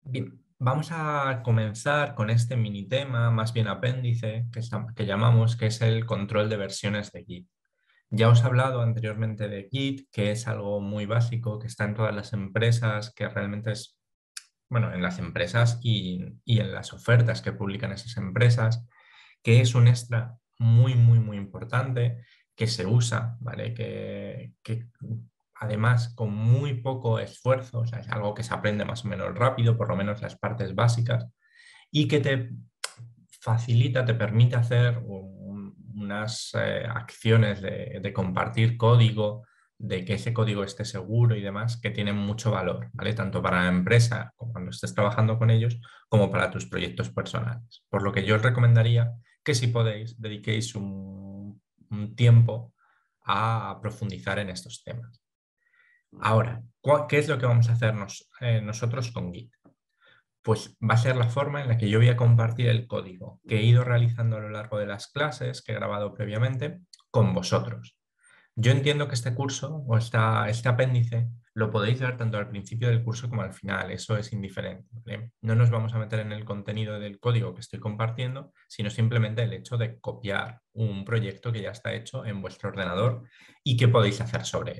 Bien, vamos a comenzar con este mini tema, más bien apéndice, que llamamos, que es el control de versiones de Git. Ya os he hablado anteriormente de Git, que es algo muy básico, que está en todas las empresas, que realmente es, bueno, en las empresas y en las ofertas que publican esas empresas, que es un extra muy importante que se usa, ¿vale? Que además con muy poco esfuerzo, o sea, es algo que se aprende más o menos rápido, por lo menos las partes básicas, y que te facilita, te permite hacer unas acciones de compartir código, de que ese código esté seguro y demás, que tienen mucho valor, ¿vale? Tanto para la empresa, como cuando estés trabajando con ellos, como para tus proyectos personales. Por lo que yo os recomendaría que si podéis, dediquéis un tiempo a profundizar en estos temas. Ahora, ¿qué es lo que vamos a hacer nosotros con Git? Pues va a ser la forma en la que yo voy a compartir el código que he ido realizando a lo largo de las clases que he grabado previamente con vosotros. Yo entiendo que este curso o este apéndice lo podéis ver tanto al principio del curso como al final, eso es indiferente, ¿vale? No nos vamos a meter en el contenido del código que estoy compartiendo, sino simplemente el hecho de copiar un proyecto que ya está hecho en vuestro ordenador y qué podéis hacer sobre él.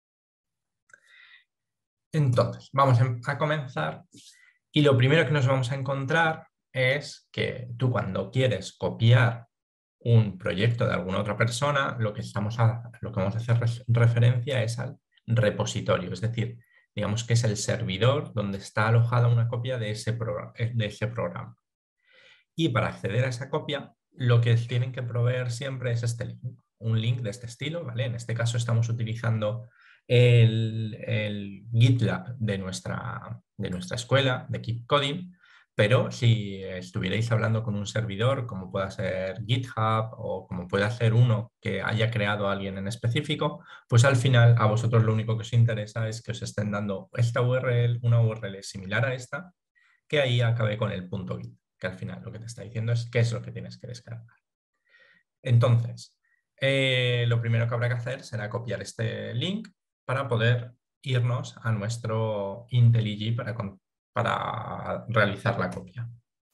Entonces, vamos a comenzar y lo primero que nos vamos a encontrar es que tú cuando quieres copiar un proyecto de alguna otra persona, lo que vamos a hacer referencia es al repositorio, es decir, digamos que es el servidor donde está alojada una copia de ese programa. Y para acceder a esa copia, lo que tienen que proveer siempre es este link, un link de este estilo, ¿vale? En este caso estamos utilizando el GitLab de nuestra escuela, de Keep Coding, pero si estuvierais hablando con un servidor, como pueda ser GitHub o como pueda ser uno que haya creado alguien en específico, pues al final a vosotros lo único que os interesa es que os estén dando esta URL, una URL similar a esta, que ahí acabe con el punto .git, que al final lo que te está diciendo es qué es lo que tienes que descargar. Entonces, lo primero que habrá que hacer será copiar este link para poder irnos a nuestro IntelliJ para realizar la copia.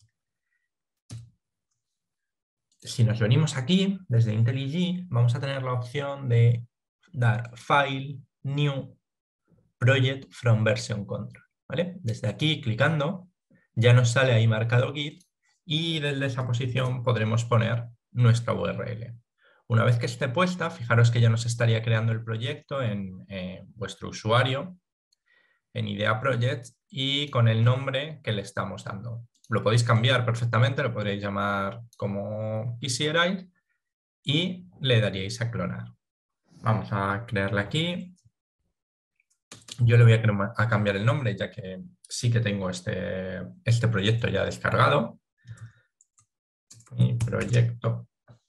Si nos venimos aquí, desde IntelliJ, vamos a tener la opción de dar File, New, Project from Version Control, ¿vale? Desde aquí, clicando, ya nos sale ahí marcado Git y desde esa posición podremos poner nuestra URL. Una vez que esté puesta, fijaros que ya nos estaría creando el proyecto en vuestro usuario, en Idea Project y con el nombre que le estamos dando. Lo podéis cambiar perfectamente, lo podréis llamar como quisierais y le daríais a clonar. Vamos a crearla aquí. Yo le voy a cambiar el nombre, ya que sí que tengo este proyecto ya descargado. Mi proyecto.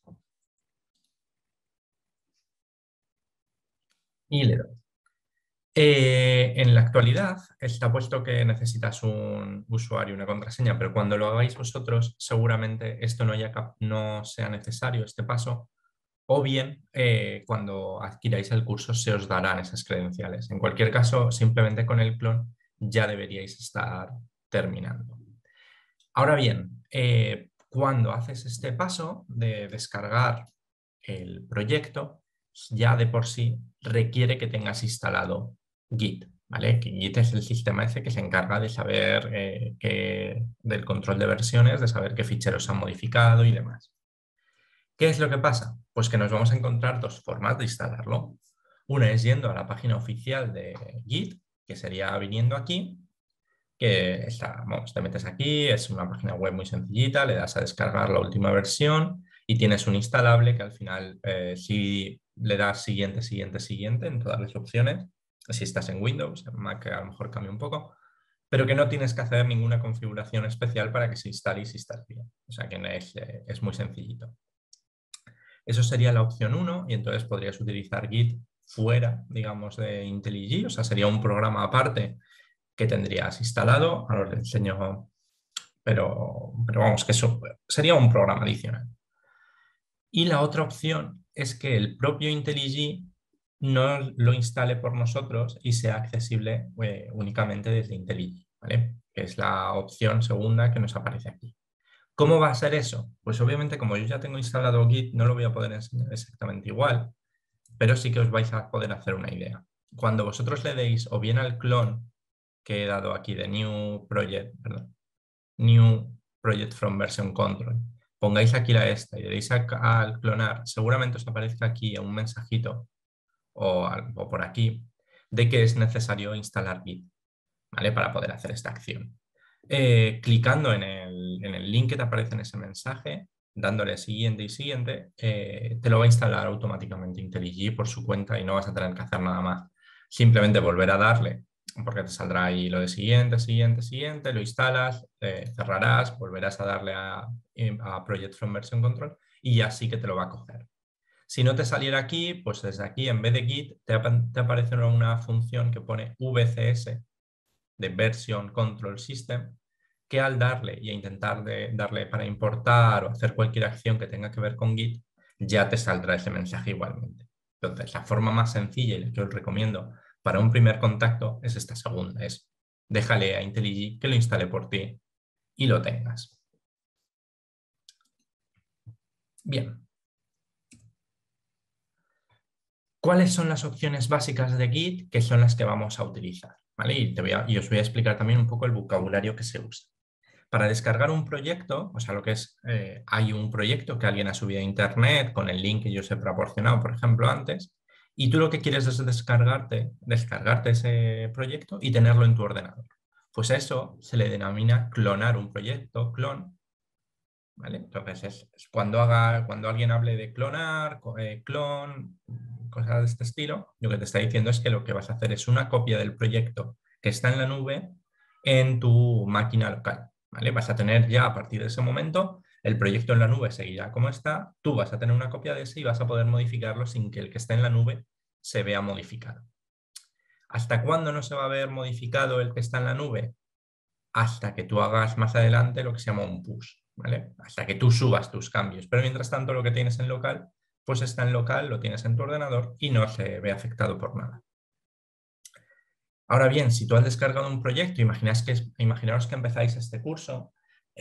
Y le doy. En la actualidad está puesto que necesitas un usuario y una contraseña, pero cuando lo hagáis vosotros, seguramente esto no sea necesario, este paso, o bien cuando adquiráis el curso se os darán esas credenciales. En cualquier caso, simplemente con el clon ya deberíais estar terminando. Ahora bien, cuando haces este paso de descargar el proyecto, ya de por sí requiere que tengas instalado Git, ¿vale? Que Git es el sistema ese que se encarga de saber del control de versiones, de saber qué ficheros se han modificado y demás. ¿Qué es lo que pasa? Pues que nos vamos a encontrar dos formas de instalarlo. Una es yendo a la página oficial de Git, que sería viniendo aquí, vamos, te metes aquí, es una página web muy sencillita, le das a descargar la última versión y tienes un instalable que al final, si le das siguiente en todas las opciones, si estás en Windows, en Mac a lo mejor cambia un poco, pero que no tienes que hacer ninguna configuración especial para que se instale y se instale bien. O sea que es muy sencillito. Eso sería la opción 1 y entonces podrías utilizar Git fuera, digamos, de IntelliJ, o sea, sería un programa aparte que tendrías instalado. Ahora os enseño, pero vamos, que eso sería un programa adicional. Y la otra opción es que el propio IntelliJ no lo instale por nosotros y sea accesible únicamente desde IntelliJ, ¿vale? que es la opción segunda que nos aparece aquí. ¿Cómo va a ser eso? Pues obviamente como yo ya tengo instalado Git, no lo voy a poder enseñar exactamente igual, pero sí que os vais a poder hacer una idea. Cuando vosotros le deis o bien al clon que he dado aquí de New Project from Version Control, pongáis aquí la esta y le deis al clonar, seguramente os aparezca aquí un mensajito o por aquí de que es necesario instalar Git, ¿vale? Para poder hacer esta acción. Clicando en el link que te aparece en ese mensaje, dándole siguiente y siguiente, te lo va a instalar automáticamente IntelliJ por su cuenta y no vas a tener que hacer nada más. Simplemente volver a darle, porque te saldrá ahí lo de siguiente, siguiente, siguiente, lo instalas, cerrarás, volverás a darle a Project from Version Control y ya sí que te lo va a coger. Si no te saliera aquí, pues desde aquí en vez de Git te aparecerá una función que pone VCS de Version Control System, que al darle y a intentar darle para importar o hacer cualquier acción que tenga que ver con Git, ya te saldrá ese mensaje igualmente. Entonces, la forma más sencilla y la que os recomiendo para un primer contacto es esta segunda, es déjale a IntelliJ que lo instale por ti y lo tengas. Bien. ¿Cuáles son las opciones básicas de Git que son las que vamos a utilizar? ¿Vale? Y os voy a explicar también un poco el vocabulario que se usa. Para descargar un proyecto, o sea, lo que es, hay un proyecto que alguien ha subido a internet con el link que yo os he proporcionado, por ejemplo, antes, y tú lo que quieres es descargarte ese proyecto y tenerlo en tu ordenador. Pues a eso se le denomina clonar un proyecto, clon, ¿vale? Entonces es cuando alguien hable de clonar, clon, cosas de este estilo, lo que te está diciendo es que lo que vas a hacer es una copia del proyecto que está en la nube en tu máquina local, ¿vale? Vas a tener ya a partir de ese momento el proyecto en la nube seguirá como está, tú vas a tener una copia de ese y vas a poder modificarlo sin que el que está en la nube se vea modificado. ¿Hasta cuándo no se va a ver modificado el que está en la nube? Hasta que tú hagas más adelante lo que se llama un push, ¿vale? Hasta que tú subas tus cambios. Pero mientras tanto lo que tienes en local, pues está en local, lo tienes en tu ordenador y no se ve afectado por nada. Ahora bien, si tú has descargado un proyecto, imaginaos que empezáis este curso,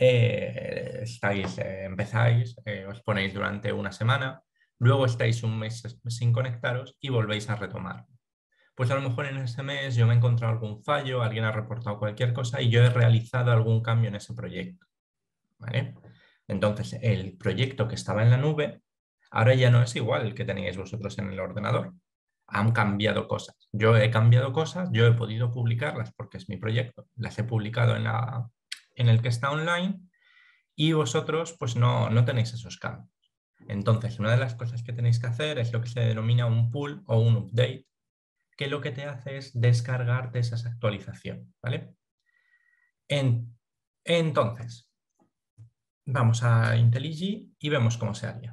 empezáis, os ponéis durante una semana, luego estáis un mes sin conectaros y volvéis a retomar. Pues a lo mejor en ese mes yo me he encontrado algún fallo, alguien ha reportado cualquier cosa y yo he realizado algún cambio en ese proyecto, ¿vale? Entonces, el proyecto que estaba en la nube ahora ya no es igual el que teníais vosotros en el ordenador. Han cambiado cosas. Yo he cambiado cosas, yo he podido publicarlas porque es mi proyecto. Las he publicado en el que está online y vosotros pues no tenéis esos cambios. Entonces, una de las cosas que tenéis que hacer es lo que se denomina un pull o un update, que lo que te hace es descargarte esas actualizaciones, ¿vale? Entonces, vamos a IntelliJ y vemos cómo se haría.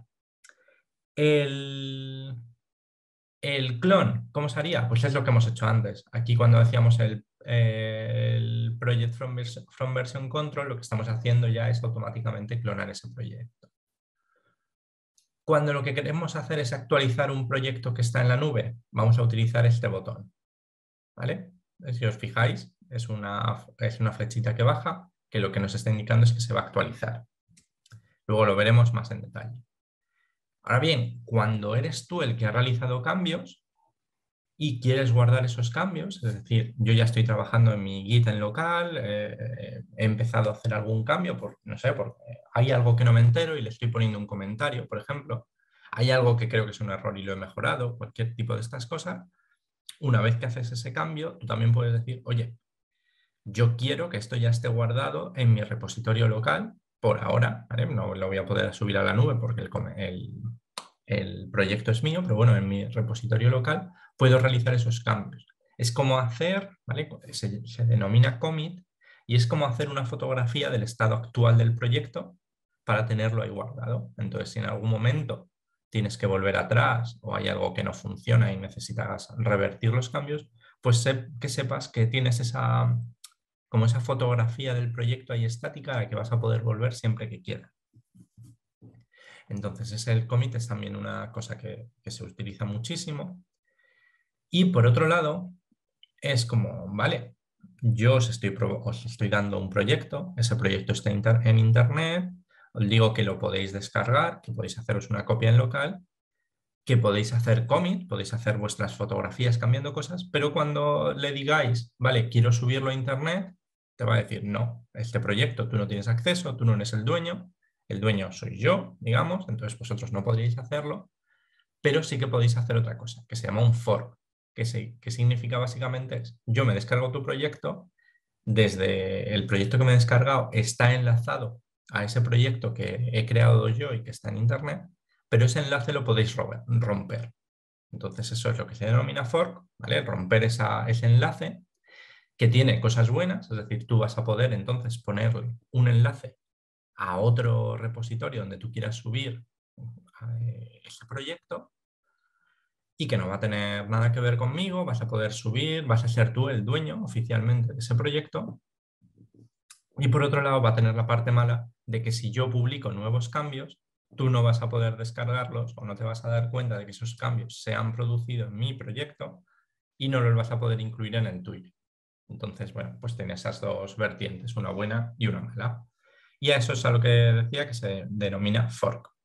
El clon, ¿cómo se haría? Pues es lo que hemos hecho antes. Aquí cuando hacíamos el Project from Version Control, lo que estamos haciendo ya es automáticamente clonar ese proyecto. Cuando lo que queremos hacer es actualizar un proyecto que está en la nube, vamos a utilizar este botón, ¿vale? Si os fijáis, es una flechita que baja, que lo que nos está indicando es que se va a actualizar. Luego lo veremos más en detalle. Ahora bien, cuando eres tú el que ha realizado cambios y quieres guardar esos cambios, es decir, yo ya estoy trabajando en mi Git en local, he empezado a hacer algún cambio, no sé, porque hay algo que no me entero y le estoy poniendo un comentario, por ejemplo, hay algo que creo que es un error y lo he mejorado, cualquier tipo de estas cosas, una vez que haces ese cambio, tú también puedes decir, oye, yo quiero que esto ya esté guardado en mi repositorio local por ahora, ¿vale? No lo voy a poder subir a la nube porque el proyecto es mío, pero bueno, en mi repositorio local puedo realizar esos cambios. Es como hacer, ¿vale? Se denomina commit y es como hacer una fotografía del estado actual del proyecto para tenerlo ahí guardado. Entonces, si en algún momento tienes que volver atrás o hay algo que no funciona y necesitas revertir los cambios, pues que sepas que tienes como esa fotografía del proyecto ahí estática a la que vas a poder volver siempre que quieras. Entonces, el commit es también una cosa que se utiliza muchísimo. Y por otro lado, es como, vale, yo os estoy dando un proyecto, ese proyecto está en internet, os digo que lo podéis descargar, que podéis haceros una copia en local, que podéis hacer cómics, podéis hacer vuestras fotografías cambiando cosas, pero cuando le digáis, vale, quiero subirlo a internet, te va a decir, no, este proyecto tú no tienes acceso, tú no eres el dueño soy yo, digamos, entonces vosotros no podríais hacerlo, pero sí que podéis hacer otra cosa, que se llama un fork, que significa básicamente es, yo me descargo tu proyecto, desde el proyecto que me he descargado está enlazado a ese proyecto que he creado yo y que está en internet, pero ese enlace lo podéis romper. Entonces eso es lo que se denomina fork, ¿vale? Romper ese enlace que tiene cosas buenas, es decir, tú vas a poder entonces ponerle un enlace a otro repositorio donde tú quieras subir ese proyecto y que no va a tener nada que ver conmigo, vas a poder subir, vas a ser tú el dueño oficialmente de ese proyecto y por otro lado va a tener la parte mala de que si yo publico nuevos cambios, tú no vas a poder descargarlos o no te vas a dar cuenta de que esos cambios se han producido en mi proyecto y no los vas a poder incluir en el tuyo. Entonces, bueno, pues tiene esas dos vertientes, una buena y una mala. Y a eso es a lo que decía que se denomina fork.